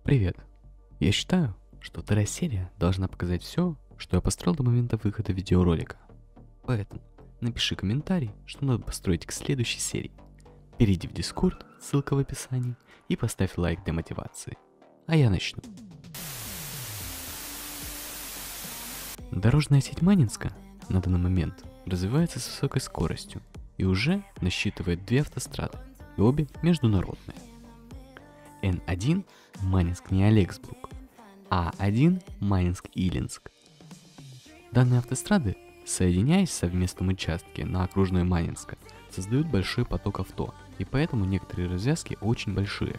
Привет. Я считаю, что вторая серия должна показать все, что я построил до момента выхода видеоролика. Поэтому напиши комментарий, что надо построить к следующей серии. Перейди в Discord, ссылка в описании, и поставь лайк для мотивации. А я начну. Дорожная сеть Манинска на данный момент развивается с высокой скоростью и уже насчитывает две автострады, и обе международные. Н1 Манинск-Неолексбург, А1 Манинск-Илинск. Данные автострады, соединяясь в совместном участке на окружной Манинска, создают большой поток авто, и поэтому некоторые развязки очень большие.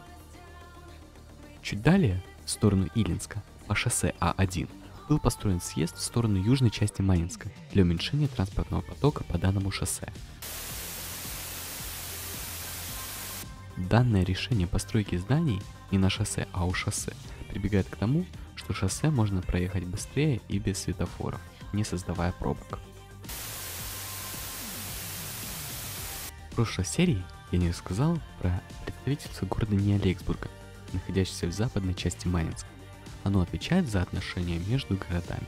Чуть далее, в сторону Илинска, по шоссе А1, был построен съезд в сторону южной части Манинска для уменьшения транспортного потока по данному шоссе. Данное решение постройки зданий не на шоссе, а у шоссе прибегает к тому, что шоссе можно проехать быстрее и без светофоров, не создавая пробок. В прошлой серии я не рассказал про представительство города Неолексбурга, находящееся в западной части Манинска. Оно отвечает за отношения между городами.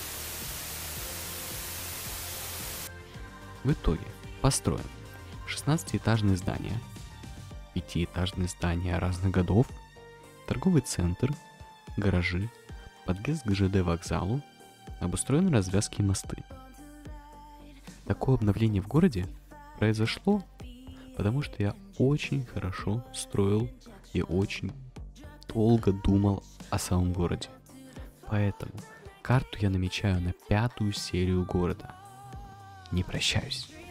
В итоге построен 16-этажное здание, 5-этажные здания разных годов, торговый центр, гаражи, подъезд к ЖД вокзалу, обустроены развязки и мосты. Такое обновление в городе произошло, потому что я очень хорошо строил и очень долго думал о самом городе. Поэтому карту я намечаю на 5-ю серию города. Не прощаюсь.